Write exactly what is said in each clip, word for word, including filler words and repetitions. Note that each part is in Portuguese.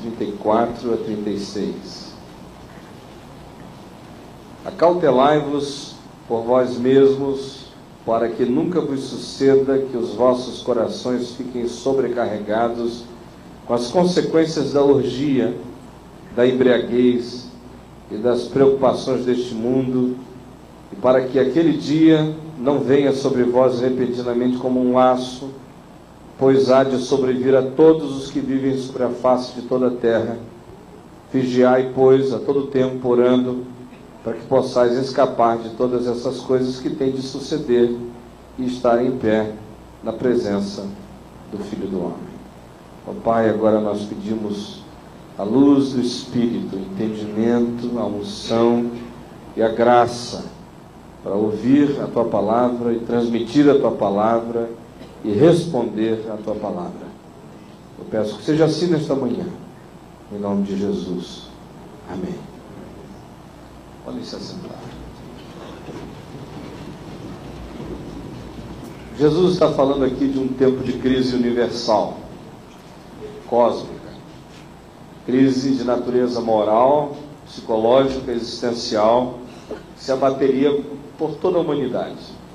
trinta e quatro a trinta e seis. Acautelai-vos por vós mesmos, para que nunca vos suceda que os vossos corações fiquem sobrecarregados com as consequências da orgia, da embriaguez e das preocupações deste mundo, e para que aquele dia não venha sobre vós repentinamente como um laço, pois há de sobrevir a todos os que vivem sobre a face de toda a terra. Vigiai, pois, a todo tempo, orando, para que possais escapar de todas essas coisas que têm de suceder e estar em pé na presença do Filho do Homem. Ó Pai, agora nós pedimos a luz do Espírito, o entendimento, a unção e a graça para ouvir a Tua Palavra e transmitir a Tua Palavra e responder a Tua Palavra. Eu peço que seja assim nesta manhã, em nome de Jesus. Amém. Podem se assentar. Jesus está falando aqui de um tempo de crise universal, cósmica, crise de natureza moral, psicológica, existencial, que se abateria por toda a humanidade.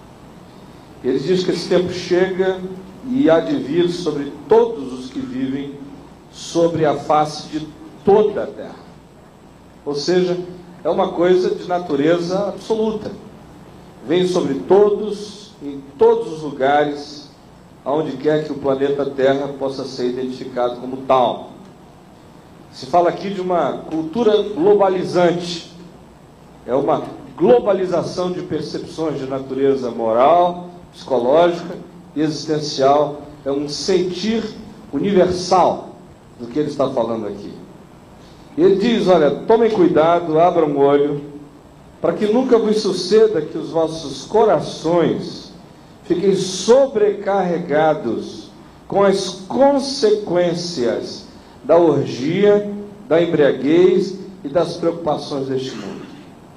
Ele diz que esse tempo chega e há de vir sobre todos os que vivem sobre a face de toda a terra. Ou seja, é uma coisa de natureza absoluta. Vem sobre todos, em todos os lugares, aonde quer que o planeta Terra possa ser identificado como tal. Se fala aqui de uma cultura globalizante. É uma globalização de percepções de natureza moral, psicológica e existencial. É um sentir universal do que ele está falando aqui. E ele diz, olha, tomem cuidado, abram o olho, para que nunca vos suceda que os vossos corações fiquem sobrecarregados com as consequências da orgia, da embriaguez e das preocupações deste mundo.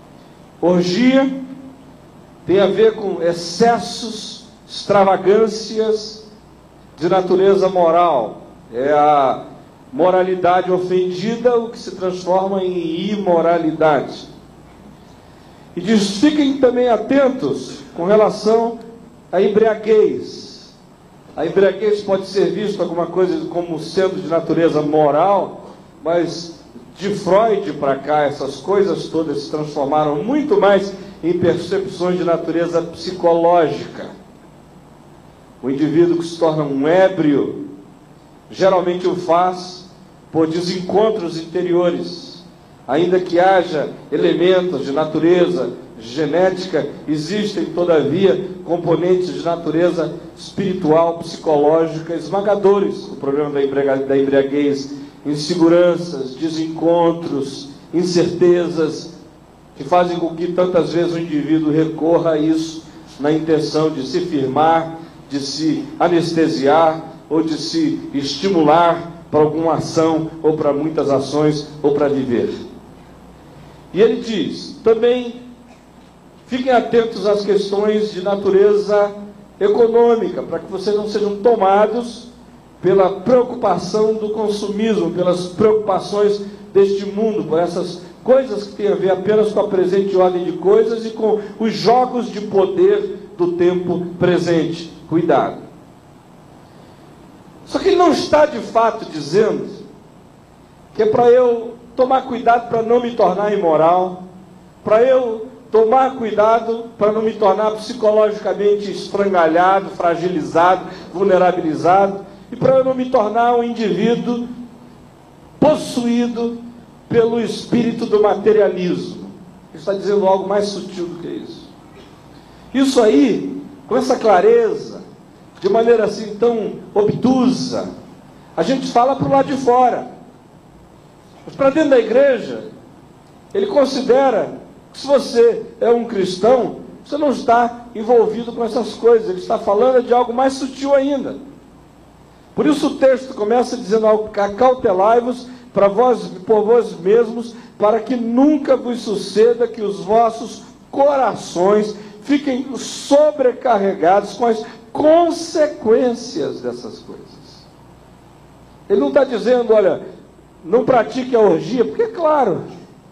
Orgia tem a ver com excessos, extravagâncias de natureza moral. É a moralidade ofendida, o que se transforma em imoralidade. E diz, fiquem também atentos com relação à embriaguez. A embriaguez pode ser vista alguma coisa como sendo de natureza moral, mas de Freud para cá, essas coisas todas se transformaram muito mais em percepções de natureza psicológica. O indivíduo que se torna um ébrio, geralmente o faz por desencontros interiores. Ainda que haja elementos de natureza genética, existem, todavia, componentes de natureza espiritual, psicológica, esmagadores. O problema da embriaguez, inseguranças, desencontros, incertezas, que fazem com que tantas vezes o indivíduo recorra a isso na intenção de se firmar, de se anestesiar, ou de se estimular para alguma ação, ou para muitas ações, ou para viver. E ele diz, também, fiquem atentos às questões de natureza econômica, para que vocês não sejam tomados pela preocupação do consumismo, pelas preocupações deste mundo, por essas coisas que têm a ver apenas com a presente ordem de coisas e com os jogos de poder do tempo presente. Cuidado. Só que ele não está de fato dizendo que é para eu tomar cuidado para não me tornar imoral, para eu tomar cuidado para não me tornar psicologicamente esfrangalhado, fragilizado, vulnerabilizado, e para eu não me tornar um indivíduo possuído pelo espírito do materialismo. Ele está dizendo algo mais sutil do que isso. Isso aí, com essa clareza, de maneira assim tão obtusa, a gente fala para o lado de fora. Mas para dentro da igreja, ele considera que se você é um cristão, você não está envolvido com essas coisas. Ele está falando de algo mais sutil ainda. Por isso o texto começa dizendo algo: acautelai-vos para vós, por vós mesmos, para que nunca vos suceda que os vossos corações fiquem sobrecarregados com as consequências dessas coisas. Ele não está dizendo, olha, não pratique a orgia, porque, claro,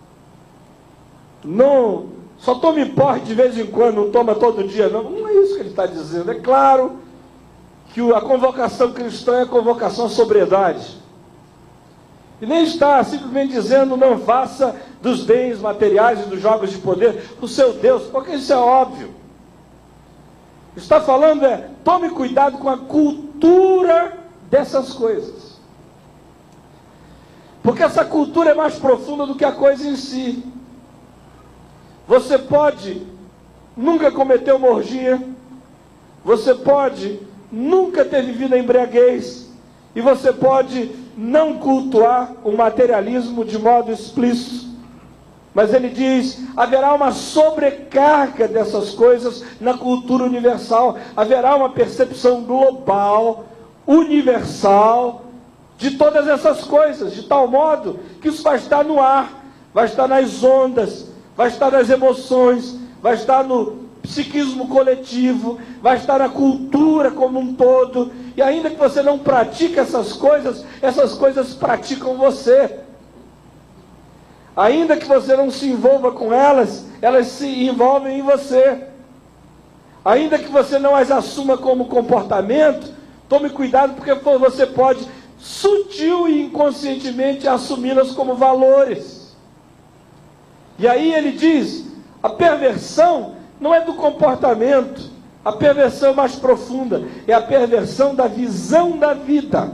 não, só tome porre de vez em quando, não toma todo dia, não, não é isso que ele está dizendo. É claro que a convocação cristã é a convocação à sobriedade. E nem está simplesmente dizendo, não faça dos bens materiais e dos jogos de poder o seu Deus, porque isso é óbvio. Está falando é, tome cuidado com a cultura dessas coisas. Porque essa cultura é mais profunda do que a coisa em si. Você pode nunca cometer uma orgia, você pode nunca ter vivido a embriaguez, e você pode não cultuar o materialismo de modo explícito. Mas ele diz, haverá uma sobrecarga dessas coisas na cultura universal, haverá uma percepção global, universal, de todas essas coisas, de tal modo que isso vai estar no ar, vai estar nas ondas, vai estar nas emoções, vai estar no psiquismo coletivo, vai estar na cultura como um todo, e ainda que você não pratique essas coisas, essas coisas praticam você. Ainda que você não se envolva com elas, elas se envolvem em você. Ainda que você não as assuma como comportamento, tome cuidado, porque você pode, sutil e inconscientemente, assumi-las como valores. E aí ele diz, a perversão não é do comportamento, a perversão mais profunda, é a perversão da visão da vida,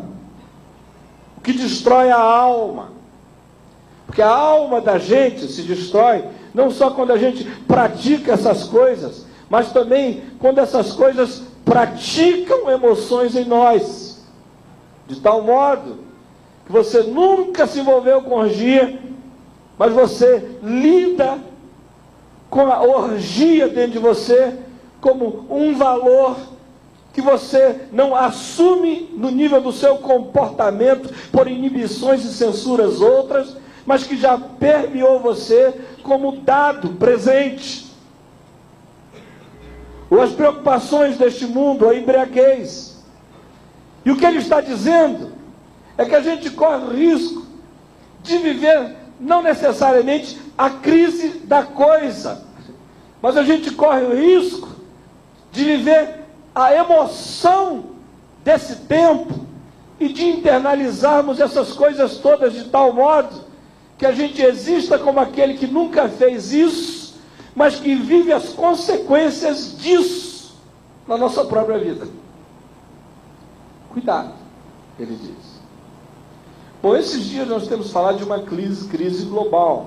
o que destrói a alma. Porque a alma da gente se destrói, não só quando a gente pratica essas coisas, mas também quando essas coisas praticam emoções em nós, de tal modo que você nunca se envolveu com orgia, mas você lida com a orgia dentro de você como um valor que você não assume no nível do seu comportamento por inibições e censuras outras, mas que já permeou você como dado presente. Ou as preocupações deste mundo, a embriaguez. E o que ele está dizendo é que a gente corre o risco de viver não necessariamente a crise da coisa, mas a gente corre o risco de viver a emoção desse tempo e de internalizarmos essas coisas todas de tal modo que a gente exista como aquele que nunca fez isso, mas que vive as consequências disso na nossa própria vida. Cuidado, ele diz. Bom, esses dias nós temos falado de uma crise, crise global,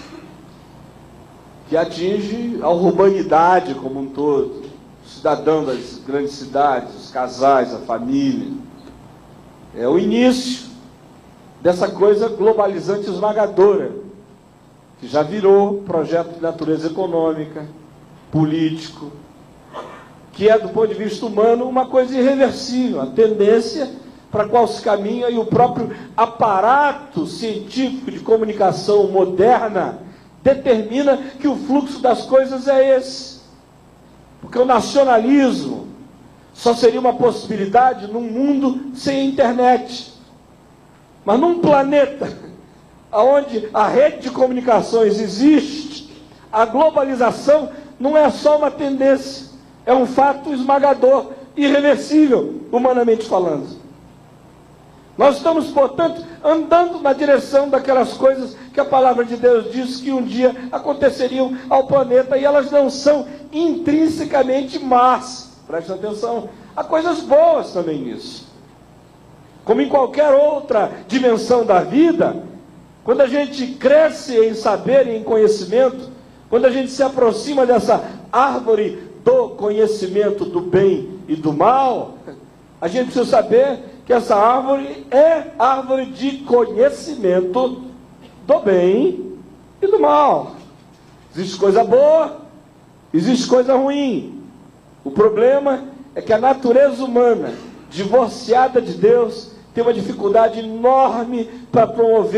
que atinge a urbanidade como um todo, o cidadão das grandes cidades, os casais, a família. É o início dessa coisa globalizante esmagadora, que já virou projeto de natureza econômica, político, que é, do ponto de vista humano, uma coisa irreversível, a tendência para a qual se caminha, e o próprio aparato científico de comunicação moderna determina que o fluxo das coisas é esse. Porque o nacionalismo só seria uma possibilidade num mundo sem internet. Mas num planeta onde a rede de comunicações existe, a globalização não é só uma tendência, é um fato esmagador, irreversível, humanamente falando. Nós estamos, portanto, andando na direção daquelas coisas que a palavra de Deus diz que um dia aconteceriam ao planeta, e elas não são intrinsecamente más. Presta atenção, há coisas boas também nisso. Como em qualquer outra dimensão da vida, quando a gente cresce em saber e em conhecimento, quando a gente se aproxima dessa árvore do conhecimento do bem e do mal, a gente precisa saber que essa árvore é árvore de conhecimento do bem e do mal. Existe coisa boa, existe coisa ruim. O problema é que a natureza humana, divorciada de Deus, tem uma dificuldade enorme para promover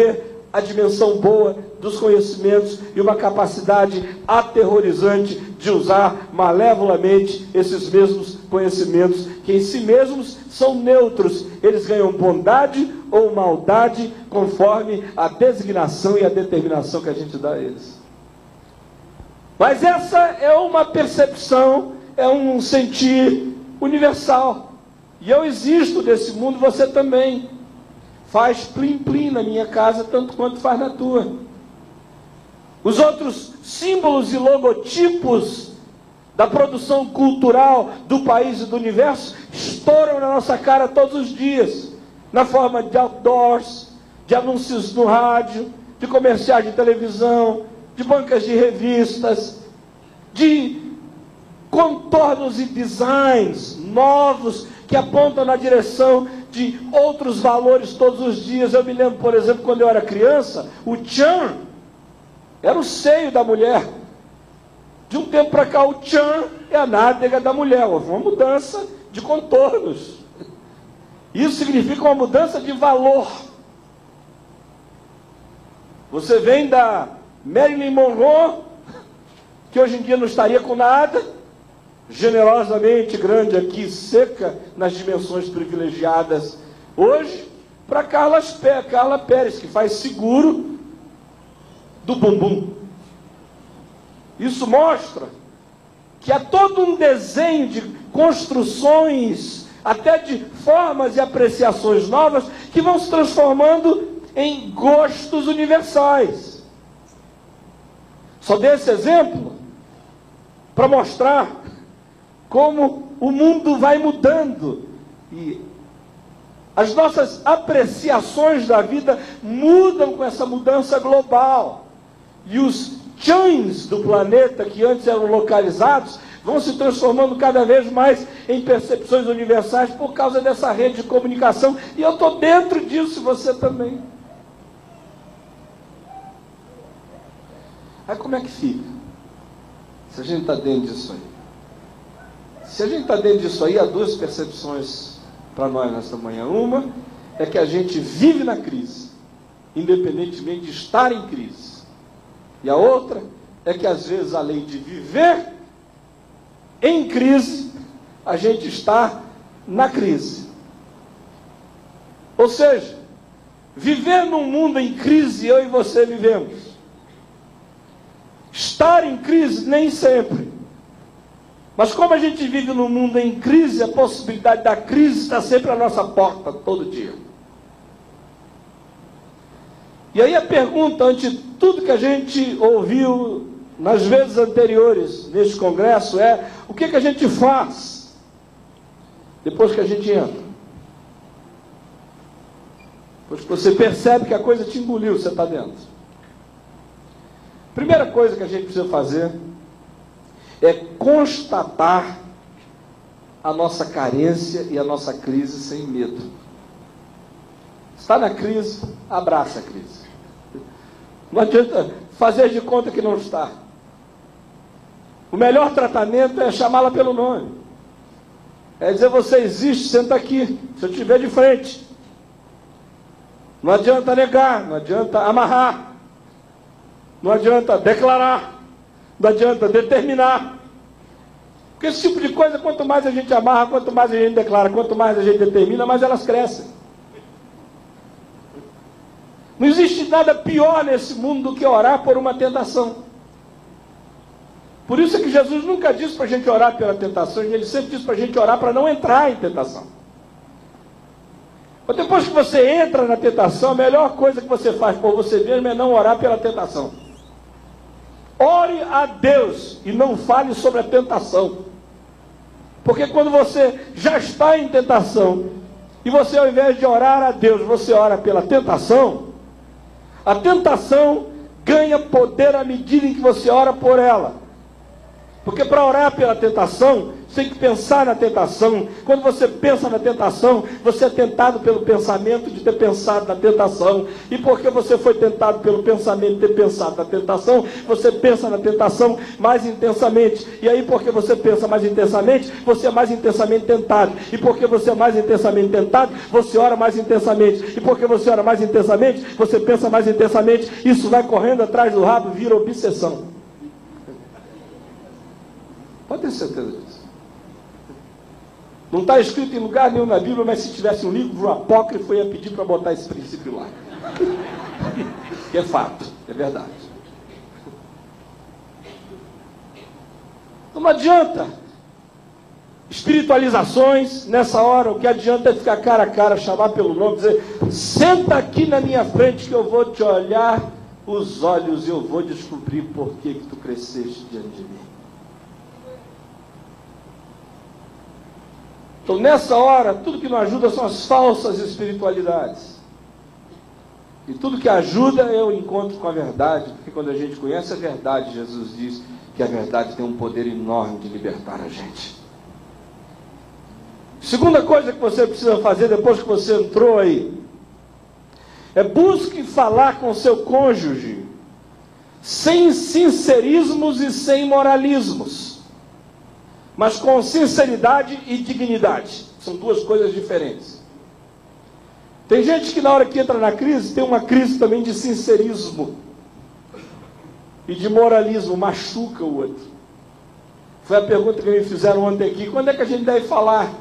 a dimensão boa dos conhecimentos e uma capacidade aterrorizante de usar malevolamente esses mesmos conhecimentos, que em si mesmos são neutros. Eles ganham bondade ou maldade conforme a designação e a determinação que a gente dá a eles. Mas essa é uma percepção, é um sentir universal. E eu existo desse mundo, você também. Faz plim-plim na minha casa, tanto quanto faz na tua. Os outros símbolos e logotipos da produção cultural do país e do universo estouram na nossa cara todos os dias, na forma de outdoors, de anúncios no rádio, de comerciais de televisão, de bancas de revistas, de contornos e designs novos que apontam na direção de outros valores todos os dias. Eu me lembro, por exemplo, quando eu era criança, o tchan era o seio da mulher. De um tempo para cá, o tchan é a nádega da mulher. Houve uma mudança de contornos. Isso significa uma mudança de valor. Você vem da Marilyn Monroe, que hoje em dia não estaria com nada, generosamente grande aqui, seca nas dimensões privilegiadas hoje, para Carla, Carla Pérez, que faz seguro do bumbum. Isso mostra que há todo um desenho de construções, até de formas e apreciações novas, que vão se transformando em gostos universais. Só dei esse exemplo para mostrar como o mundo vai mudando e as nossas apreciações da vida mudam com essa mudança global. E os chãs do planeta, que antes eram localizados, vão se transformando cada vez mais em percepções universais por causa dessa rede de comunicação. E eu estou dentro disso, você também. Aí como é que fica? Se a gente está dentro disso aí. Se a gente está dentro disso aí, há duas percepções para nós nesta manhã. Uma é que a gente vive na crise, independentemente de estar em crise. E a outra é que, às vezes, além de viver em crise, a gente está na crise. Ou seja, viver num mundo em crise, eu e você vivemos. Estar em crise, nem sempre. Mas como a gente vive num mundo em crise, a possibilidade da crise está sempre à nossa porta, todo dia. E aí a pergunta, ante tudo que a gente ouviu nas vezes anteriores neste congresso, é: o que, que a gente faz depois que a gente entra? Depois que você percebe que a coisa te engoliu, você está dentro. Primeira coisa que a gente precisa fazer é constatar a nossa carência e a nossa crise sem medo. Está na crise, abraça a crise. Não adianta fazer de conta que não está. O melhor tratamento é chamá-la pelo nome. É dizer: você existe, senta aqui, se eu estiver de frente. Não adianta negar, não adianta amarrar, não adianta declarar, não adianta determinar. Porque esse tipo de coisa, quanto mais a gente amarra, quanto mais a gente declara, quanto mais a gente determina, mais elas crescem. Não existe nada pior nesse mundo do que orar por uma tentação. Por isso é que Jesus nunca disse para a gente orar pela tentação, ele sempre disse para a gente orar para não entrar em tentação. Mas depois que você entra na tentação, a melhor coisa que você faz por você mesmo é não orar pela tentação. Ore a Deus e não fale sobre a tentação. Porque quando você já está em tentação, e você, ao invés de orar a Deus, você ora pela tentação, a tentação ganha poder à medida em que você ora por ela. Porque para orar pela tentação, você tem que pensar na tentação. Quando você pensa na tentação, você é tentado pelo pensamento de ter pensado na tentação. E porque você foi tentado pelo pensamento de ter pensado na tentação, você pensa na tentação mais intensamente. E aí, porque você pensa mais intensamente, você é mais intensamente tentado. E porque você é mais intensamente tentado, você ora mais intensamente. E porque você ora mais intensamente, você pensa mais intensamente. Isso vai correndo atrás do rabo, vira obsessão. Pode ter certeza disso. Não está escrito em lugar nenhum na Bíblia, mas se tivesse um livro apócrifo, eu ia pedir para botar esse princípio lá. Que é fato, é verdade. Não adianta espiritualizações nessa hora. O que adianta é ficar cara a cara, chamar pelo nome, dizer: senta aqui na minha frente que eu vou te olhar os olhos e eu vou descobrir por que que tu cresceste diante de mim. Então, nessa hora, tudo que não ajuda são as falsas espiritualidades. E tudo que ajuda é o encontro com a verdade, porque quando a gente conhece a verdade, Jesus diz que a verdade tem um poder enorme de libertar a gente. Segunda coisa que você precisa fazer depois que você entrou aí, é busque falar com seu cônjuge sem sincerismos e sem moralismos, mas com sinceridade e dignidade. São duas coisas diferentes. Tem gente que na hora que entra na crise, tem uma crise também de sincerismo e de moralismo, machuca o outro. Foi a pergunta que me fizeram ontem aqui: quando é que a gente deve falar?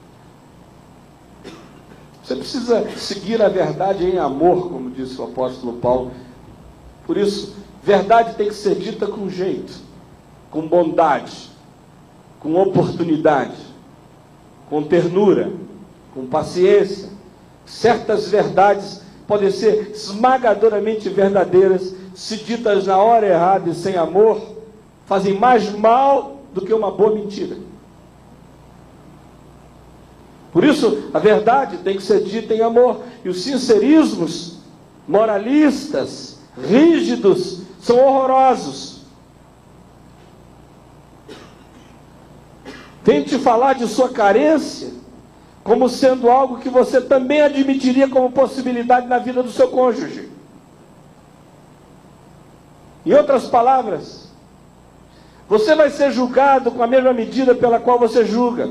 Você precisa seguir a verdade em amor, como disse o apóstolo Paulo. Por isso, verdade tem que ser dita com jeito, com bondade, com oportunidade, com ternura, com paciência. Certas verdades podem ser esmagadoramente verdadeiras, se ditas na hora errada e sem amor, fazem mais mal do que uma boa mentira. Por isso, a verdade tem que ser dita em amor. E os sincerismos moralistas, rígidos, são horrorosos. Tente falar de sua carência como sendo algo que você também admitiria como possibilidade na vida do seu cônjuge. Em outras palavras, você vai ser julgado com a mesma medida pela qual você julga.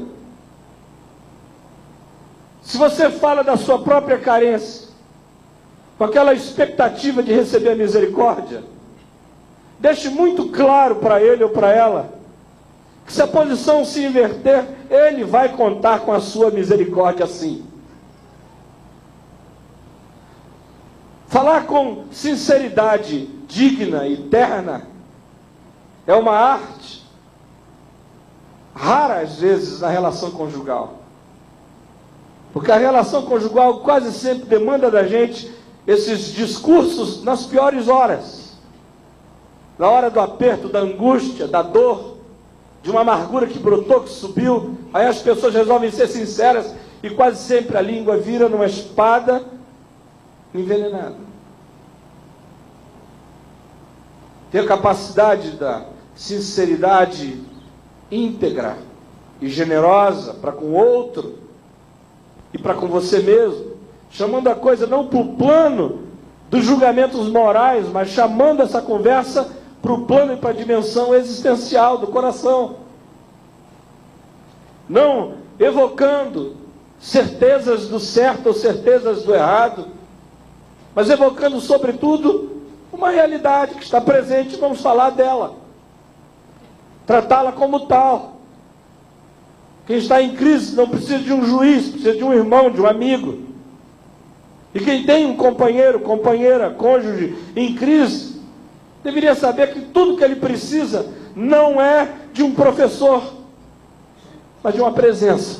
Se você fala da sua própria carência, com aquela expectativa de receber a misericórdia, deixe muito claro para ele ou para ela que se a posição se inverter, ele vai contar com a sua misericórdia sim. Falar com sinceridade digna e terna é uma arte rara às vezes na relação conjugal. Porque a relação conjugal quase sempre demanda da gente esses discursos nas piores horas. Na hora do aperto, da angústia, da dor, de uma amargura que brotou, que subiu. Aí as pessoas resolvem ser sinceras e quase sempre a língua vira numa espada envenenada. Ter a capacidade da sinceridade íntegra e generosa para com o outro e para com você mesmo, chamando a coisa não para o plano dos julgamentos morais, mas chamando essa conversa para o plano e para a dimensão existencial do coração. Não evocando certezas do certo ou certezas do errado, mas evocando, sobretudo, uma realidade que está presente, vamos falar dela. Tratá-la como tal. Quem está em crise não precisa de um juiz, precisa de um irmão, de um amigo. E quem tem um companheiro, companheira, cônjuge em crise, deveria saber que tudo que ele precisa não é de um professor, mas de uma presença.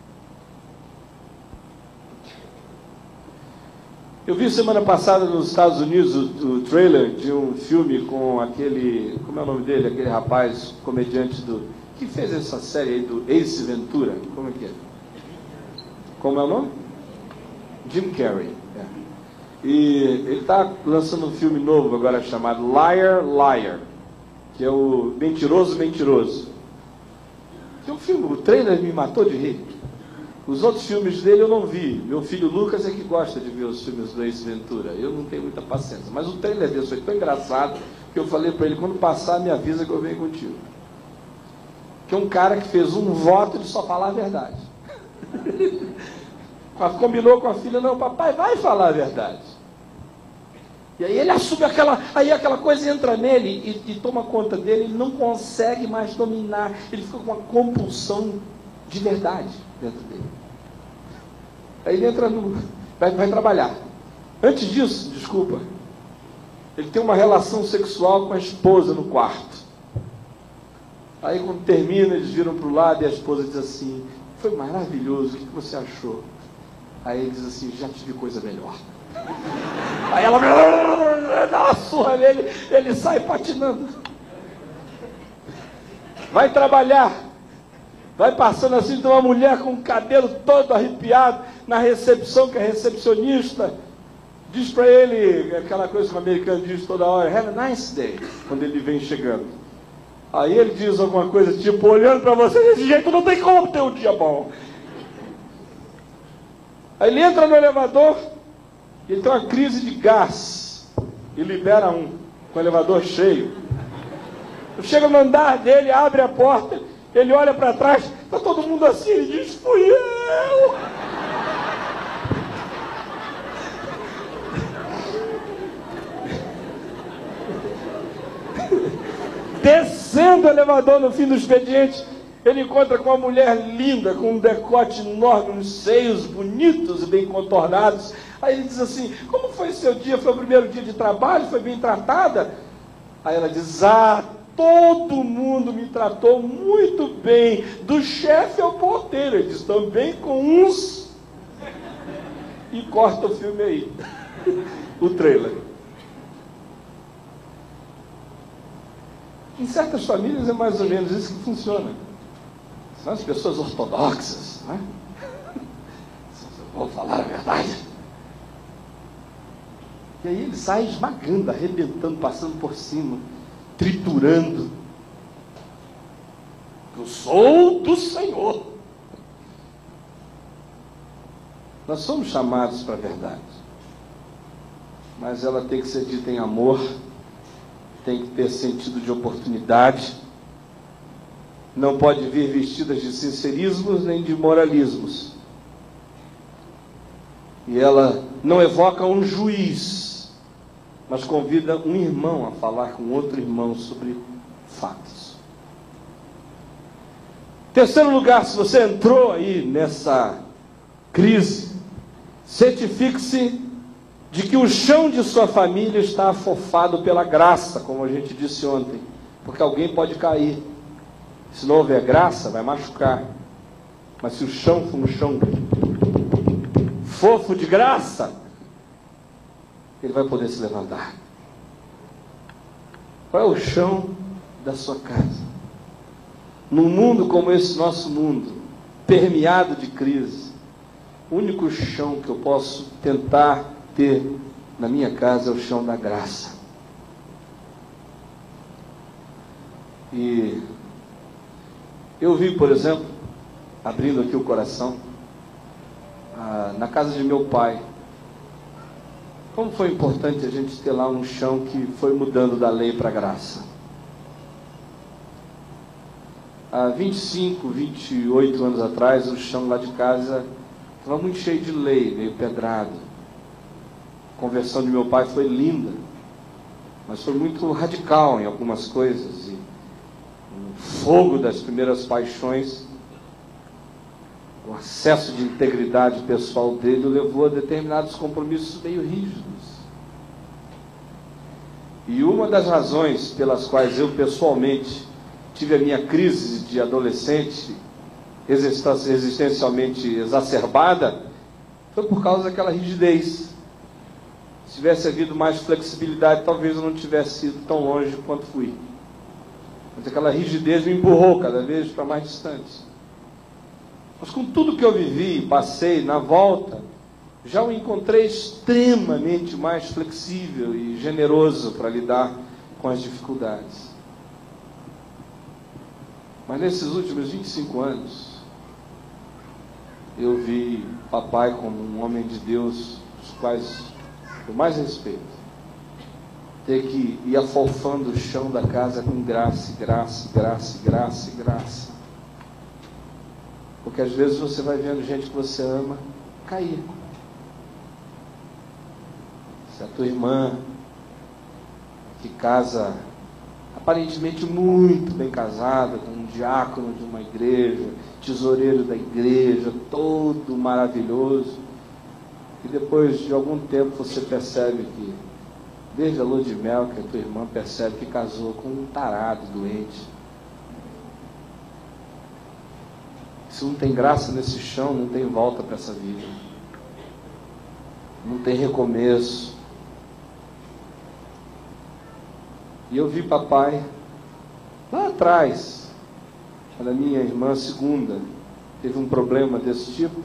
Eu vi semana passada nos Estados Unidos o, o trailer de um filme com aquele, como é o nome dele, aquele rapaz comediante do, que fez essa série aí do Ace Ventura, como é que é? Como é o nome? Jim Carrey. É. E ele está lançando um filme novo agora chamado Liar, Liar. que é o Mentiroso, Mentiroso. Tem um filme, o trailer me matou de rir. Os outros filmes dele eu não vi. Meu filho Lucas é que gosta de ver os filmes do Ace Ventura. Eu não tenho muita paciência. Mas o trailer dele foi tão engraçado que eu falei para ele, quando passar, me avisa que eu venho contigo. Que é um cara que fez um voto de só falar a verdade. Combinou com a filha, não, papai vai falar a verdade. E aí ele assume aquela, aí aquela coisa entra nele e, e toma conta dele, ele não consegue mais dominar, ele fica com uma compulsão de verdade dentro dele. Aí ele entra no, vai, vai trabalhar. Antes disso, desculpa, ele tem uma relação sexual com a esposa no quarto. Aí quando termina, eles viram para o lado e a esposa diz assim, foi maravilhoso, o que você achou? Aí ele diz assim, já tive coisa melhor. Aí ela dá uma surra nele, ele sai patinando. Vai trabalhar, vai passando assim, tem uma mulher com o cabelo todo arrepiado na recepção, que é recepcionista, diz para ele aquela coisa que o americano diz toda hora, have a nice day, quando ele vem chegando. Aí ele diz alguma coisa tipo, olhando para você desse jeito, não tem como ter um dia bom. Aí ele entra no elevador, ele tem uma crise de gás, e libera um, com o elevador cheio. Chega no andar dele, abre a porta, ele olha para trás, está todo mundo assim, ele diz, fui eu. Descendo o elevador no fim do expediente, ele encontra com uma mulher linda, com um decote enorme, uns seios bonitos e bem contornados. Aí ele diz assim, como foi seu dia? Foi o primeiro dia de trabalho? Foi bem tratada? Aí ela diz, ah, todo mundo me tratou muito bem, do chefe ao porteiro. Ele diz, também com uns... E corta o filme aí, o trailer. Em certas famílias é mais ou menos isso que funciona. São as pessoas ortodoxas, não é? Vou falar a verdade. E aí ele sai esmagando, arrebentando, passando por cima, triturando. Eu sou do Senhor. Nós somos chamados para a verdade. Mas ela tem que ser dita em amor, tem que ter sentido de oportunidade, não pode vir vestidas de sincerismos nem de moralismos. E ela não evoca um juiz, mas convida um irmão a falar com outro irmão sobre fatos. Terceiro lugar, se você entrou aí nessa crise, certifique-se de que o chão de sua família está afofado pela graça, como a gente disse ontem, porque alguém pode cair. Se não houver graça, vai machucar. Mas se o chão for um chão fofo de graça, ele vai poder se levantar. Qual é o chão da sua casa? Num mundo como esse nosso mundo, permeado de crise, o único chão que eu posso tentar ter na minha casa é o chão da graça. E eu vi, por exemplo, abrindo aqui o coração, ah, na casa de meu pai, como foi importante a gente ter lá um chão que foi mudando da lei para a graça. Há vinte e cinco, vinte e oito anos atrás, o chão lá de casa estava muito cheio de lei, meio pedrado. A conversão de meu pai foi linda, mas foi muito radical em algumas coisas. E o fogo das primeiras paixões, o acesso de integridade pessoal dele o levou a determinados compromissos meio rígidos. E uma das razões pelas quais eu pessoalmente tive a minha crise de adolescente existencialmente exacerbada, foi por causa daquela rigidez. Se tivesse havido mais flexibilidade, talvez eu não tivesse ido tão longe quanto fui. Mas aquela rigidez me empurrou cada vez para mais distante. Mas com tudo que eu vivi, passei, na volta, já o encontrei extremamente mais flexível e generoso para lidar com as dificuldades. Mas nesses últimos vinte e cinco anos, eu vi papai como um homem de Deus, dos quais eu mais respeito, ter que ir afofando o chão da casa com graça, graça, graça, graça, graça. Porque às vezes você vai vendo gente que você ama cair. Se a tua irmã, que casa aparentemente muito bem casada, com um diácono de uma igreja, tesoureiro da igreja, todo maravilhoso, e depois de algum tempo você percebe que, desde a lua de mel, que a tua irmã percebe que casou com um tarado doente. Se não tem graça nesse chão, não tem volta para essa vida, não tem recomeço. E eu vi papai lá atrás, quando a minha irmã segunda teve um problema desse tipo,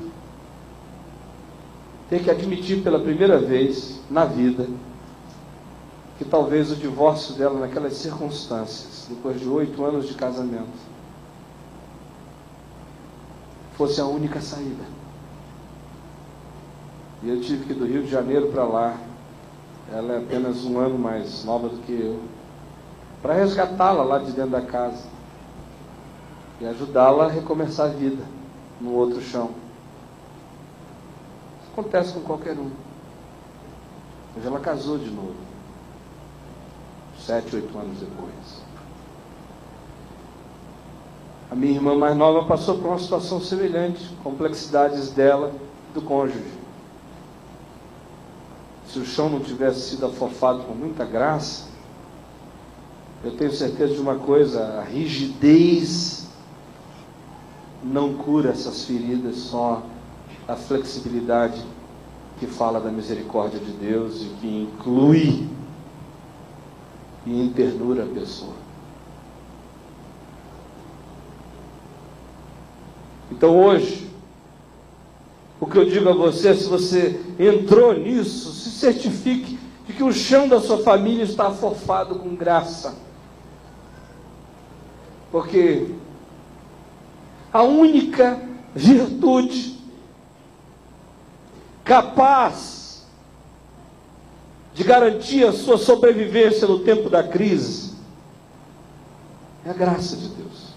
ter que admitir pela primeira vez na vida que talvez o divórcio dela naquelas circunstâncias, depois de oito anos de casamento, fosse a única saída. E eu tive que ir do Rio de Janeiro para lá. Ela é apenas um ano mais nova do que eu, para resgatá-la lá de dentro da casa e ajudá-la a recomeçar a vida no outro chão. Isso acontece com qualquer um. Hoje ela casou de novo, sete, oito anos depois. A minha irmã mais nova passou por uma situação semelhante, complexidades dela e do cônjuge. Se o chão não tivesse sido afofado com muita graça, eu tenho certeza de uma coisa: a rigidez não cura essas feridas, só a flexibilidade que fala da misericórdia de Deus e que inclui e internura a pessoa. Então hoje, o que eu digo a você, se você entrou nisso, se certifique de que o chão da sua família está afofado com graça. Porque a única virtude capaz de garantir a sua sobrevivência no tempo da crise é a graça de Deus.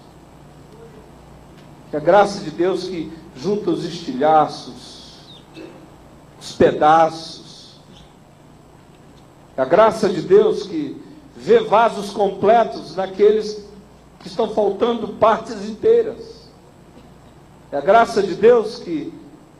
É a graça de Deus que junta os estilhaços, os pedaços. É a graça de Deus que vê vasos completos naqueles que estão faltando partes inteiras. É a graça de Deus que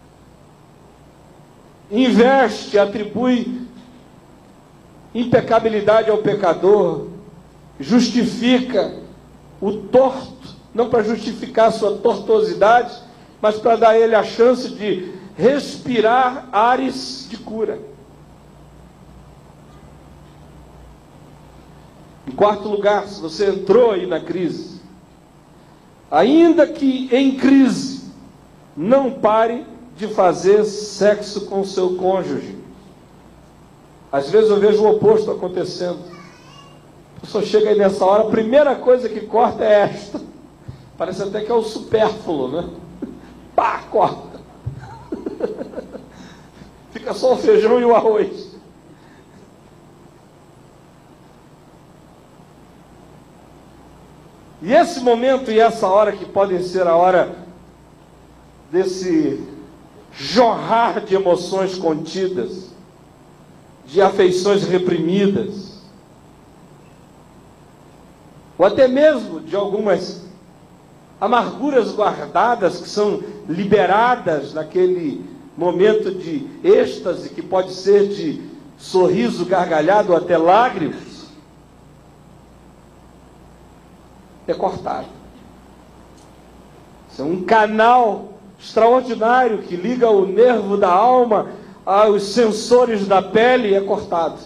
investe, atribui impecabilidade ao pecador, justifica o torto, não para justificar a sua tortuosidade, mas para dar a ele a chance de respirar ares de cura. Em quarto lugar, se você entrou aí na crise, ainda que em crise, não pare de fazer sexo com seu cônjuge. Às vezes eu vejo o oposto acontecendo. A pessoa chega aí nessa hora, a primeira coisa que corta é esta. Parece até que é o supérfluo, né? Pá, corta. Fica só o feijão e o arroz. E esse momento e essa hora, que podem ser a hora desse jorrar de emoções contidas, de afeições reprimidas, ou até mesmo de algumas amarguras guardadas que são liberadas naquele momento de êxtase, que pode ser de sorriso gargalhado ou até lágrimas, é cortado. Isso é um canal extraordinário que liga o nervo da alma aos sensores da pele, é cortado.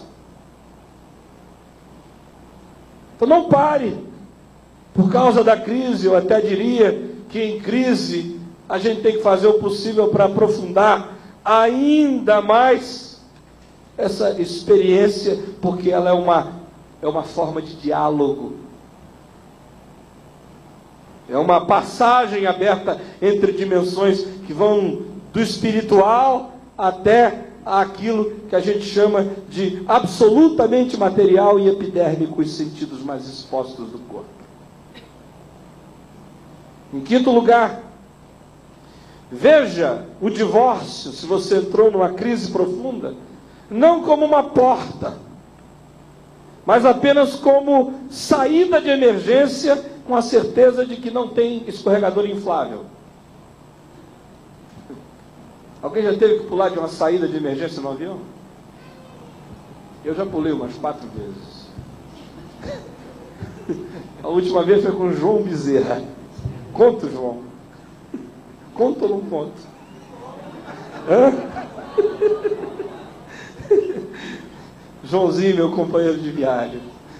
Então não pare por causa da crise. Eu até diria que em crise a gente tem que fazer o possível para aprofundar ainda mais essa experiência, porque ela é uma, é uma forma de diálogo. É uma passagem aberta entre dimensões que vão do espiritual até aquilo que a gente chama de absolutamente material e epidérmico, os sentidos mais expostos do corpo. Em quinto lugar, veja o divórcio, se você entrou numa crise profunda, não como uma porta, mas apenas como saída de emergência, com a certeza de que não tem escorregador inflável. Alguém já teve que pular de uma saída de emergência no avião? Eu já pulei umas quatro vezes. A última vez foi com o João Bezerra. Conta, João. Conta ou não conta? Hã? Joãozinho, meu companheiro de viagem.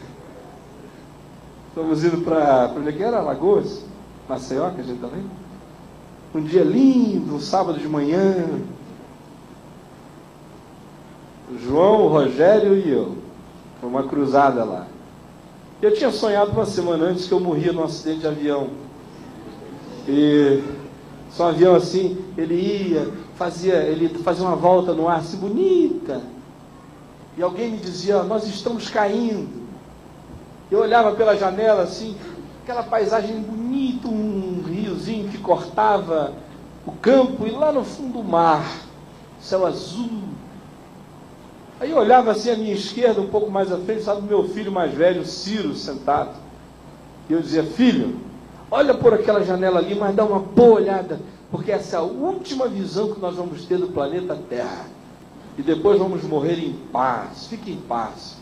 Estamos indo para... Para onde é que era? Alagoas? Maceió, que a gente está vendo? Um dia lindo, um sábado de manhã. O João, o Rogério e eu. Foi uma cruzada lá. Eu tinha sonhado uma semana antes que eu morria num acidente de avião. E só um avião assim, ele ia, fazia, ele fazia uma volta no ar assim, bonita. E alguém me dizia, nós estamos caindo. Eu olhava pela janela assim, aquela paisagem bonita, um riozinho que cortava o campo, e lá no fundo o mar, céu azul. Aí eu olhava assim à minha esquerda, um pouco mais à frente, estava o meu filho mais velho, Ciro, sentado. E eu dizia, filho, olha por aquela janela ali, mas dá uma boa olhada, porque essa é a última visão que nós vamos ter do planeta Terra. E depois vamos morrer em paz, fique em paz.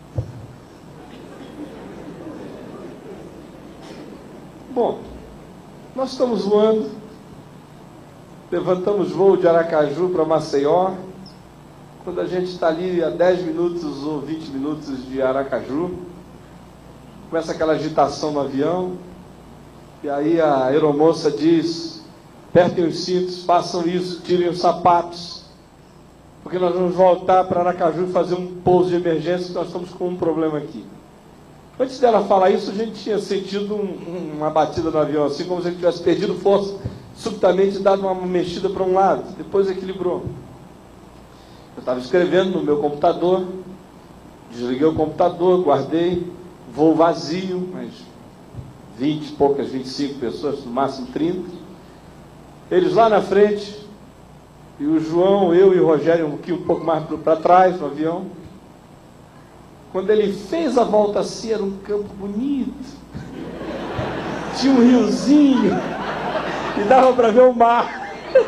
Bom, nós estamos voando, levantamos voo de Aracaju para Maceió. Quando a gente está ali a dez minutos ou vinte minutos de Aracaju, começa aquela agitação no avião, e aí a aeromoça diz, apertem os cintos, façam isso, tirem os sapatos, porque nós vamos voltar para Aracaju e fazer um pouso de emergência, nós estamos com um problema aqui. Antes dela falar isso, a gente tinha sentido um, uma batida no avião, assim como se a gente tivesse perdido força, subitamente dado uma mexida para um lado, depois equilibrou. Eu estava escrevendo no meu computador, desliguei o computador, guardei, voo vazio, mas vinte e poucas, vinte e cinco pessoas, no máximo trinta. Eles lá na frente, e o João, eu e o Rogério um, aqui, um pouco mais para trás no avião. Quando ele fez a volta assim, era um campo bonito, tinha um riozinho, e dava para ver o mar.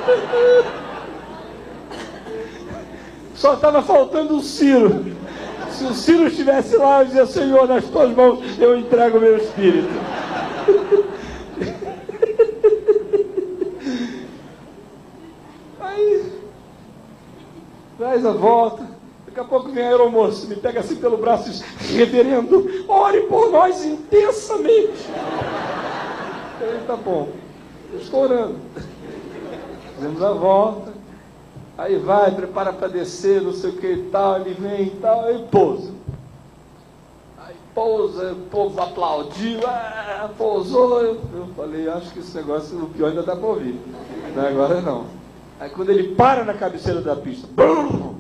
Só estava faltando o Ciro. Se o Ciro estivesse lá, eu dizia, Senhor, nas tuas mãos eu entrego o meu espírito. Aí, faz a volta. Daqui a pouco vem a aeromoça, me pega assim pelo braço e diz, reverendo, ore por nós intensamente. Aí, tá bom, eu estou orando. Fizemos a volta, aí vai, prepara para descer, não sei o que e tal, ele vem e tal, aí pousa. Aí pousa, o povo aplaudiu, ah, pousou. Eu, eu falei, acho que esse negócio, o pior ainda dá para ouvir. Não, agora não. Aí quando ele para na cabeceira da pista, brum,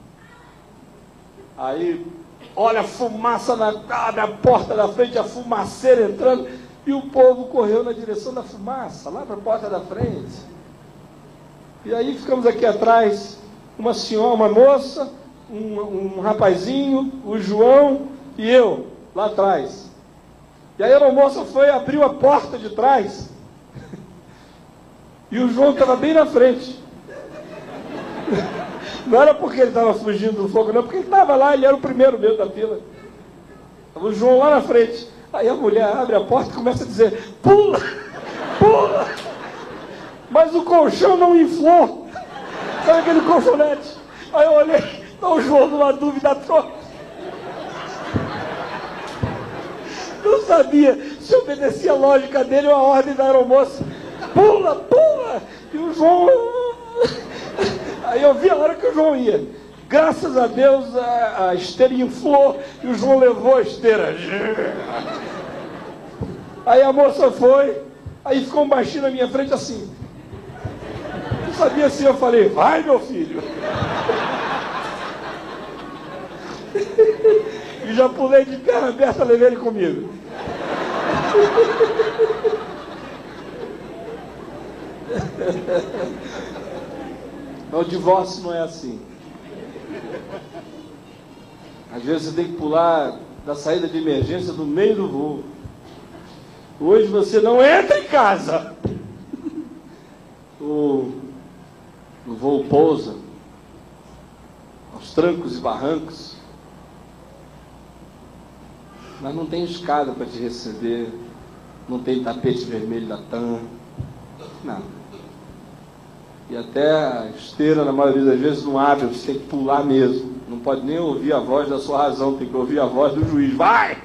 aí, olha a fumaça, na, abre a porta da frente, a fumaceira entrando, e o povo correu na direção da fumaça, lá para a porta da frente. E aí ficamos aqui atrás, uma senhora, uma moça, um, um rapazinho, o João e eu, lá atrás. E aí a aeromoça foi, abriu a porta de trás, e o João estava bem na frente. Não era porque ele estava fugindo do fogo, não, porque ele estava lá, ele era o primeiro mesmo da fila. O João lá na frente. Aí a mulher abre a porta e começa a dizer, pula, pula. Mas o colchão não inflou. Sabe aquele colchonete? Aí eu olhei, tá o João numa dúvida toda. Não sabia se obedecia a lógica dele ou a ordem da aeromoça. Pula, pula. E o João... Aí eu vi a hora que o João ia. Graças a Deus a, a esteira inflou e o João levou a esteira. Aí a moça foi, Aí ficou um baixinho na minha frente assim. Não sabia se eu falei, vai meu filho. E já pulei de perna aberta, levei ele comigo. Mas o divórcio não é assim. Às vezes você tem que pular da saída de emergência no meio do voo. Hoje você não entra em casa. O, o voo pousa aos trancos e barrancos, mas não tem escada para te receber, não tem tapete vermelho da T A M, não. E até a esteira, na maioria das vezes, não abre, você tem que pular mesmo. Não pode nem ouvir a voz da sua razão, tem que ouvir a voz do juiz. Vai!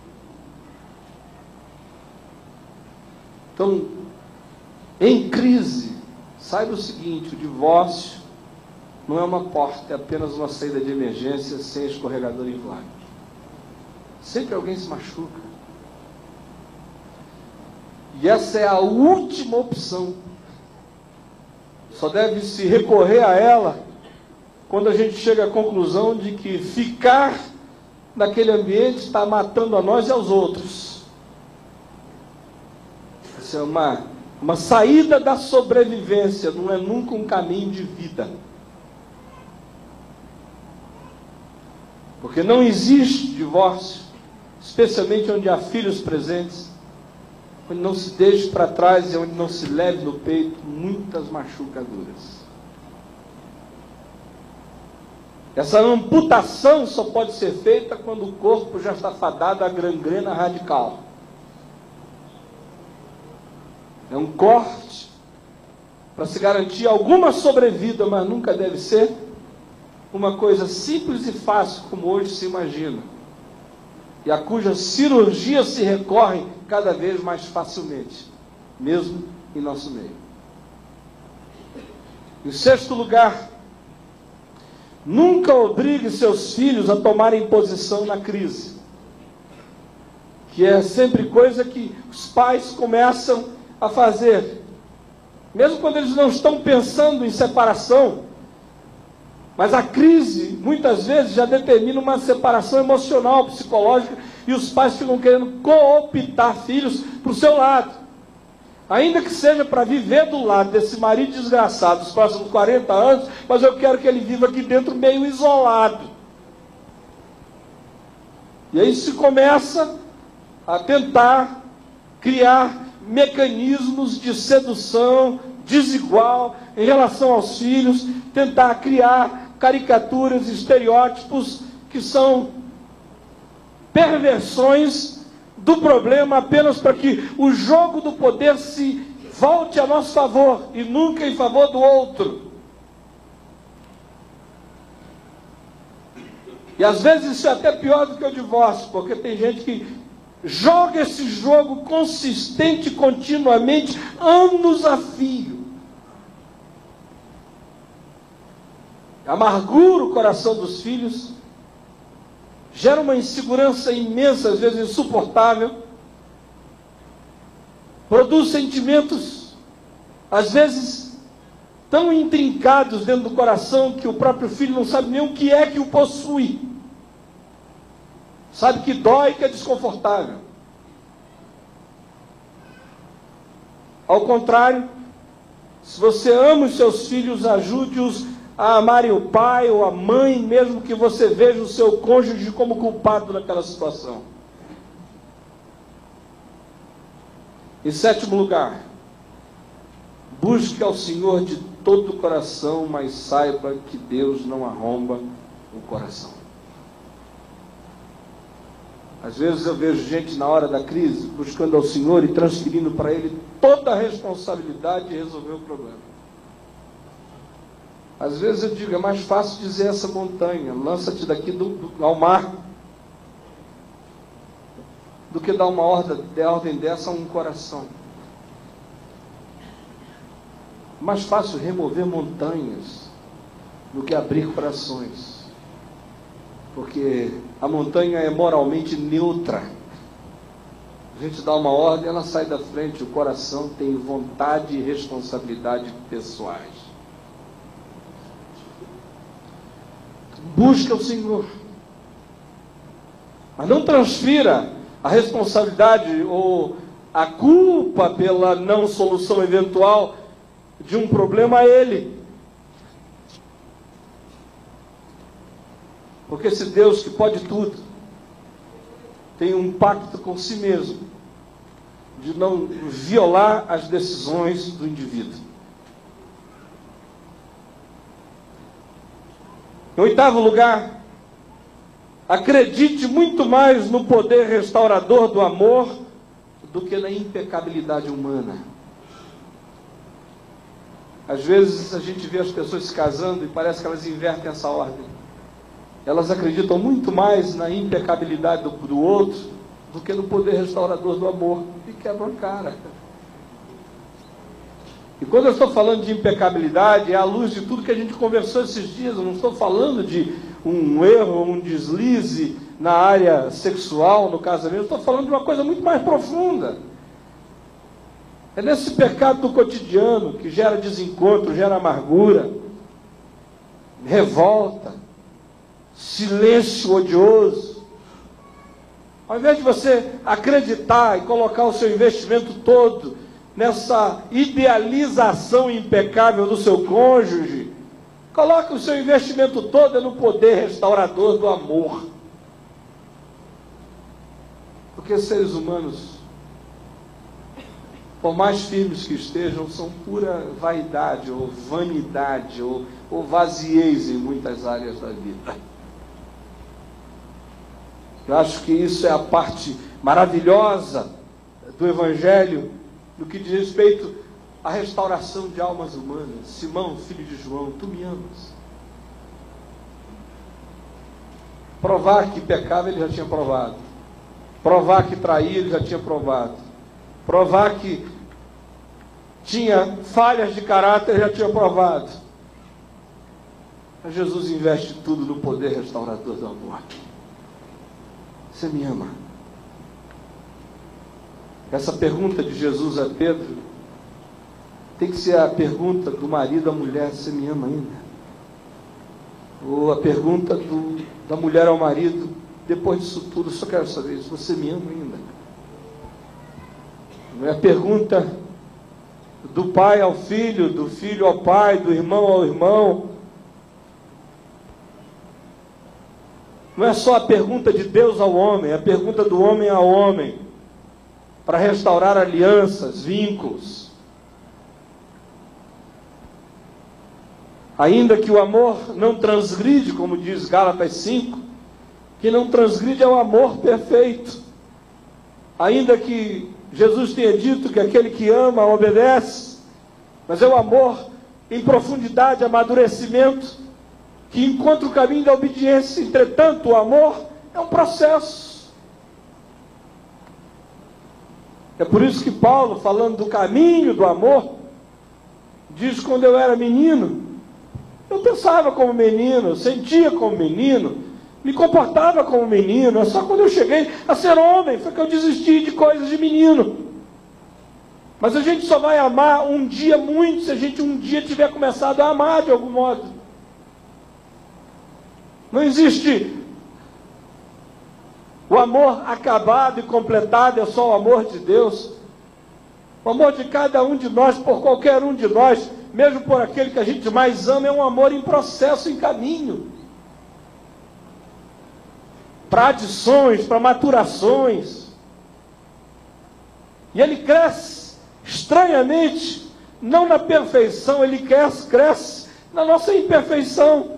Então, em crise, saiba o seguinte, o divórcio não é uma porta, é apenas uma saída de emergência sem escorregador inflável. Sempre alguém se machuca. E essa é a última opção. Só deve se recorrer a ela quando a gente chega à conclusão de que ficar naquele ambiente está matando a nós e aos outros. Essa é uma, uma saída da sobrevivência, não é nunca um caminho de vida. Porque não existe divórcio, especialmente onde há filhos presentes, onde não se deixe para trás e onde não se leve no peito muitas machucaduras. Essa amputação só pode ser feita quando o corpo já está fadado à gangrena radical. É um corte para se garantir alguma sobrevida, mas nunca deve ser uma coisa simples e fácil como hoje se imagina, e a cuja cirurgia se recorre cada vez mais facilmente, mesmo em nosso meio. Em sexto lugar, nunca obrigue seus filhos a tomarem posição na crise, que é sempre coisa que os pais começam a fazer, mesmo quando eles não estão pensando em separação. Mas a crise, muitas vezes, já determina uma separação emocional, psicológica, e os pais ficam querendo cooptar filhos para o seu lado. Ainda que seja para viver do lado desse marido desgraçado os próximos quarenta anos, mas eu quero que ele viva aqui dentro meio isolado. E aí se começa a tentar criar mecanismos de sedução desigual em relação aos filhos, tentar criar caricaturas, estereótipos que são perversões do problema apenas para que o jogo do poder se volte a nosso favor e nunca em favor do outro. E às vezes isso é até pior do que o divórcio, porque tem gente que joga esse jogo consistente continuamente, anos a fio. Amargura o coração dos filhos, gera uma insegurança imensa, às vezes insuportável, produz sentimentos, às vezes, tão intrincados dentro do coração que o próprio filho não sabe nem o que é que o possui. Sabe que dói, que é desconfortável. Ao contrário, se você ama os seus filhos, ajude-os a amarem o pai ou a mãe, mesmo que você veja o seu cônjuge como culpado naquela situação. Em sétimo lugar, busque ao Senhor de todo o coração, mas saiba que Deus não arromba o coração. Às vezes eu vejo gente na hora da crise buscando ao Senhor e transferindo para Ele toda a responsabilidade de resolver o problema. Às vezes eu digo, é mais fácil dizer essa montanha, lança-te daqui do, do, ao mar, do que dar uma ordem, ordem dessa a um coração. Mais fácil remover montanhas do que abrir corações, porque a montanha é moralmente neutra, A gente dá uma ordem, ela sai da frente, o coração tem vontade e responsabilidade pessoais. Busca o Senhor. Mas não transfira a responsabilidade ou a culpa pela não solução eventual de um problema a Ele. Porque esse Deus que pode tudo, tem um pacto com si mesmo, de não violar as decisões do indivíduo. Em oitavo lugar, acredite muito mais no poder restaurador do amor do que na impecabilidade humana. Às vezes a gente vê as pessoas se casando e parece que elas invertem essa ordem. Elas acreditam muito mais na impecabilidade do, do outro do que no poder restaurador do amor. E quebram a cara. E quando eu estou falando de impecabilidade, é à luz de tudo que a gente conversou esses dias. Eu não estou falando de um erro, um deslize na área sexual, no casamento. Eu estou falando de uma coisa muito mais profunda. É nesse pecado do cotidiano que gera desencontro, gera amargura, revolta, silêncio odioso. Ao invés de você acreditar e colocar o seu investimento todo nessa idealização impecável do seu cônjuge, coloque o seu investimento todo no poder restaurador do amor. Porque seres humanos, por mais firmes que estejam, são pura vaidade ou vanidade ou, ou vaziez em muitas áreas da vida. Eu acho que isso é a parte maravilhosa do Evangelho no que diz respeito à restauração de almas humanas. Simão, filho de João, tu me amas. Provar que pecava, ele já tinha provado. Provar que traía, ele já tinha provado. Provar que tinha falhas de caráter, ele já tinha provado. Mas Jesus investe tudo no poder restaurador do amor. Você me ama? Essa pergunta de Jesus a Pedro tem que ser a pergunta do marido à mulher: você me ama ainda? Ou a pergunta do, da mulher ao marido: depois disso tudo, eu só quero saber isso, você me ama ainda? Não é a pergunta do pai ao filho, do filho ao pai, do irmão ao irmão. Não é só a pergunta de Deus ao homem, é a pergunta do homem ao homem, para restaurar alianças, vínculos. Ainda que o amor não transgride, como diz Gálatas cinco, que não transgride é o amor perfeito. Ainda que Jesus tenha dito que aquele que ama obedece, mas é o amor em profundidade, amadurecimento, que encontra o caminho da obediência. Entretanto, o amor é um processo. É por isso que Paulo, falando do caminho do amor, diz: quando eu era menino, eu pensava como menino, eu sentia como menino, me comportava como menino. É só quando eu cheguei a ser homem foi que eu desisti de coisas de menino. Mas a gente só vai amar um dia muito se a gente um dia tiver começado a amar de algum modo. Não existe o amor acabado e completado, é só o amor de Deus. O amor de cada um de nós, por qualquer um de nós, mesmo por aquele que a gente mais ama, é um amor em processo, em caminho. Para adições, para maturações. E ele cresce estranhamente, não na perfeição, ele cresce, cresce na nossa imperfeição.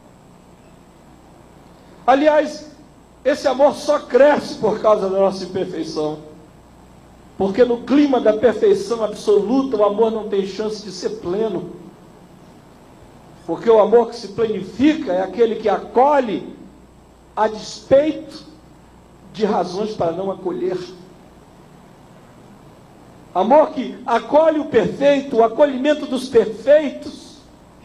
Aliás, esse amor só cresce por causa da nossa imperfeição. Porque no clima da perfeição absoluta, o amor não tem chance de ser pleno. Porque o amor que se planifica é aquele que acolhe a despeito de razões para não acolher. Amor que acolhe o perfeito, o acolhimento dos perfeitos.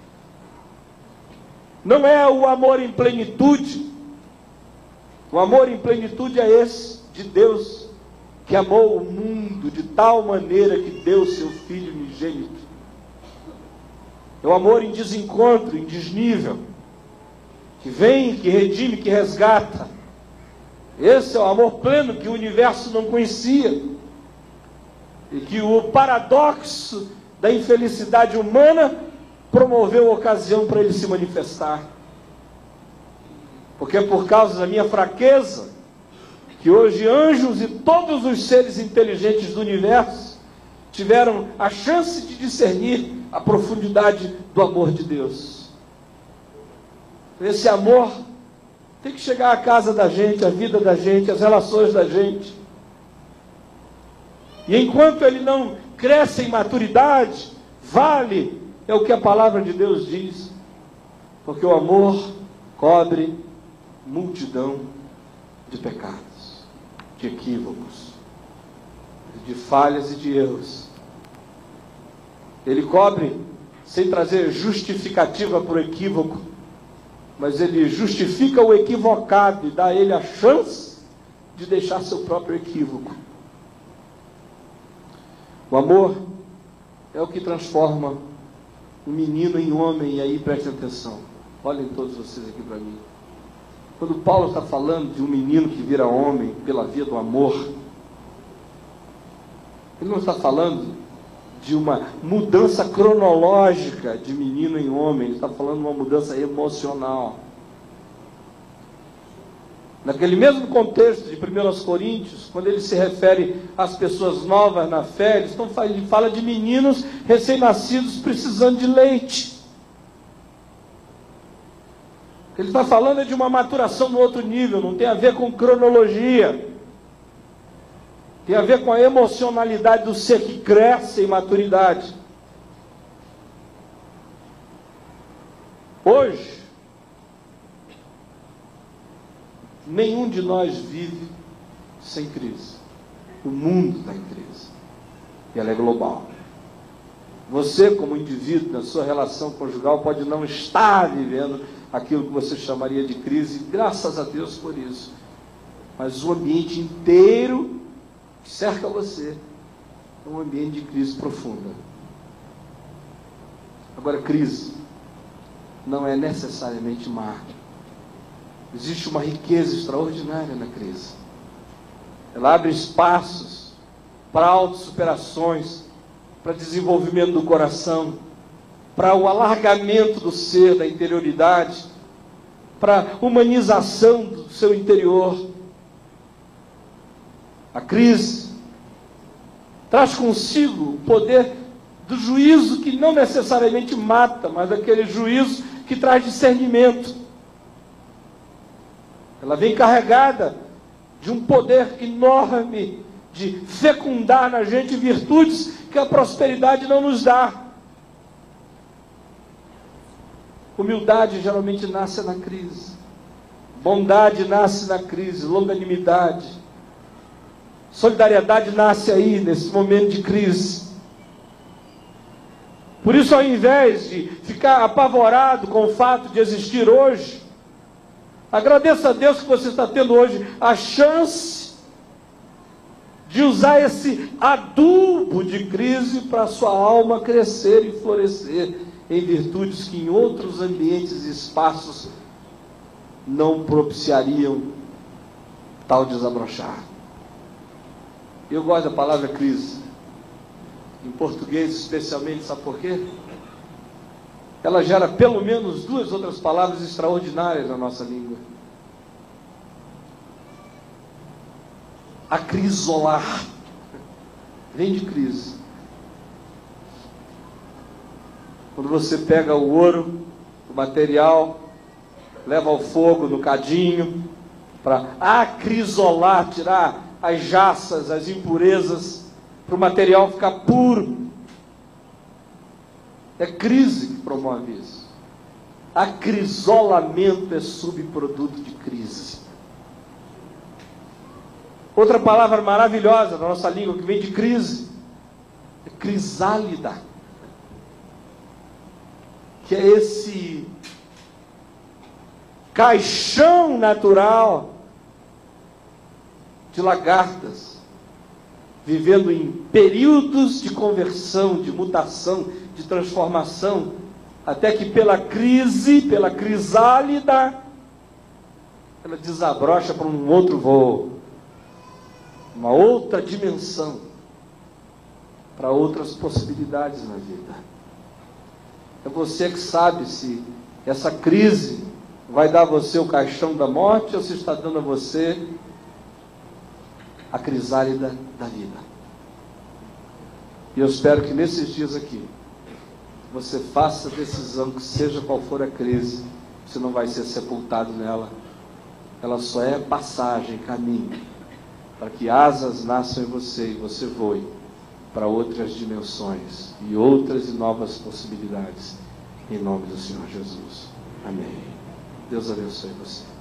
Não é o amor em plenitude. O amor em plenitude é esse, de Deus, que amou o mundo de tal maneira que deu seu Filho unigênito. É o amor em desencontro, em desnível, que vem, que redime, que resgata. Esse é o amor pleno que o universo não conhecia, e que o paradoxo da infelicidade humana promoveu a ocasião para ele se manifestar. Porque é por causa da minha fraqueza que hoje anjos e todos os seres inteligentes do universo tiveram a chance de discernir a profundidade do amor de Deus. Esse amor tem que chegar à casa da gente, à vida da gente, às relações da gente. E enquanto ele não cresce em maturidade, vale, é o que a palavra de Deus diz, porque o amor cobre multidão de pecados, de equívocos, de falhas e de erros. Ele cobre sem trazer justificativa para o equívoco, mas ele justifica o equivocado e dá a ele a chance de deixar seu próprio equívoco. O amor é o que transforma um menino em homem. E aí prestem atenção, olhem todos vocês aqui para mim. Quando Paulo está falando de um menino que vira homem pela via do amor, ele não está falando de uma mudança cronológica de menino em homem, ele está falando de uma mudança emocional. Naquele mesmo contexto de primeira Coríntios, quando ele se refere às pessoas novas na fé, ele, estão, ele fala de meninos recém-nascidos precisando de leite. Ele está falando de uma maturação no outro nível, não tem a ver com cronologia. Tem a ver com a emocionalidade do ser que cresce em maturidade. Hoje, nenhum de nós vive sem crise. O mundo está em crise. E ela é global. Você, como indivíduo, na sua relação conjugal, pode não estar vivendo aquilo que você chamaria de crise, graças a Deus por isso. Mas o ambiente inteiro que cerca você é um ambiente de crise profunda. Agora, crise não é necessariamente má. Existe uma riqueza extraordinária na crise. Ela abre espaços para autossuperações, para desenvolvimento do coração, para o alargamento do ser, da interioridade, para humanização do seu interior. A crise traz consigo o poder do juízo que não necessariamente mata, mas aquele juízo que traz discernimento. Ela vem carregada de um poder enorme de fecundar na gente virtudes que a prosperidade não nos dá. Humildade geralmente nasce na crise. Bondade nasce na crise. Longanimidade. Solidariedade nasce aí, nesse momento de crise. Por isso, ao invés de ficar apavorado com o fato de existir hoje, agradeça a Deus que você está tendo hoje a chance de usar esse adubo de crise para a sua alma crescer e florescer em virtudes que em outros ambientes e espaços não propiciariam tal desabrochar. Eu gosto da palavra crise. Em português especialmente, sabe por quê? Ela gera pelo menos duas outras palavras extraordinárias na nossa língua. Acrisolar. Vem de crise. Quando você pega o ouro, o material, leva ao fogo no cadinho, para acrisolar, tirar as jaças, as impurezas, para o material ficar puro. É crise que promove isso. Acrisolamento é subproduto de crise. Outra palavra maravilhosa na nossa língua que vem de crise é crisálida, que é esse caixão natural de lagartas vivendo em períodos de conversão, de mutação, de transformação, até que pela crise, pela crisálida, ela desabrocha para um outro voo, uma outra dimensão, para outras possibilidades na vida. É você que sabe se essa crise vai dar a você o caixão da morte ou se está dando a você a crisálida da vida. E eu espero que nesses dias aqui você faça a decisão que seja qual for a crise, você não vai ser sepultado nela. Ela só é passagem, caminho, para que asas nasçam em você e você voe para outras dimensões e outras e novas possibilidades, em nome do Senhor Jesus. Amém. Deus abençoe você.